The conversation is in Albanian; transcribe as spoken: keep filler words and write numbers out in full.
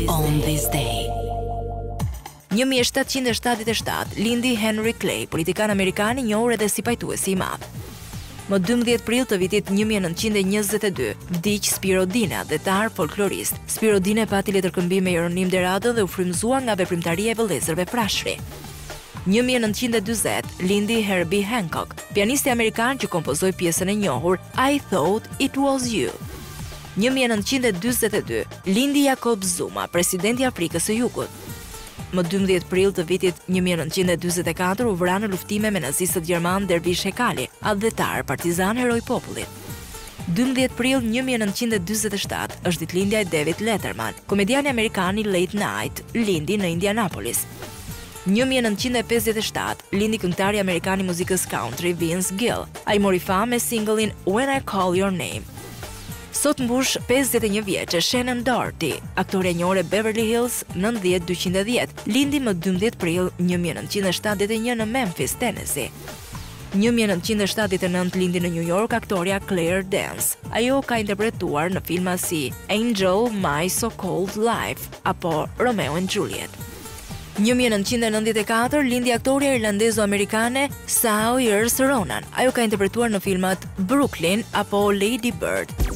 On this day. një mijë e shtatëqind e shtatëdhjetë e shtatë lindi Henry Clay, politikan amerikan i njohur edhe si pajtuesi i madh. Më dymbëdhjetë prill të vitit një mijë e nëntëqind e njëzet e dy, vdiq Spiro Dina, detar folklorist. Spiro Dina pati letërkëmbim me Jeronim Deradën dhe u frymëzua nga veprimtaria e vëllezërve Prashri. një mijë e nëntëqind e dyzet lindi Herbie Hancock, pianisti amerikan që kompozoi pjesën e njohur I Thought It Was You. një mijë e nëntëqind e dyzet e dy lindi Jacob Zuma, presidenti i Afrikës së Jugut. Më dymbëdhjetë prill të vitit një mijë e nëntëqind e dyzet e katër u vra në luftime me nazistët gjerman Dervish Hekali, adhetar, partizan, heroj popullit. dymbëdhjetë prill një mijë e nëntëqind e dyzet e shtatë është ditëlindja e David Letterman, komediani amerikan i Late Night, lindi në Indianapolis. një mijë e nëntëqind e pesëdhjetë e shtatë lindi këngëtari amerikan i muzikës country Vince Gill. Ai mori famë me singullin When I Call Your Name. Sot mbush pesëdhjetë e një vjeçë Shannon Doherty, aktoreja e njohur e Beverly Hills nëntëdhjetë dyqind e dhjetë, lindi më dymbëdhjetë prill një mijë e nëntëqind e shtatëdhjetë e një në Memphis, Tennessee. një mijë e nëntëqind e shtatëdhjetë e nëntë lindi në New York aktoreja Claire Danes. Ajo ka interpretuar në filma si Angel, My So Cold Life apo Romeo and Juliet. një mijë e nëntëqind e nëntëdhjetë e katër lindi aktoreja irlandezo-amerikane Saoirse Ronan. Ajo ka interpretuar në filmat Brooklyn apo Lady Bird.